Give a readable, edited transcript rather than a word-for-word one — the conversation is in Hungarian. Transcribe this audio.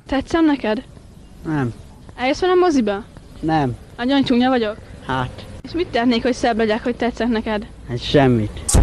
Tetszem neked? Nem. Eljössz velem moziba? Nem. Nagyon csúnya vagyok? Hát, És mit tennék, hogy szebb legyek, hogy tetszek neked? hát semmit.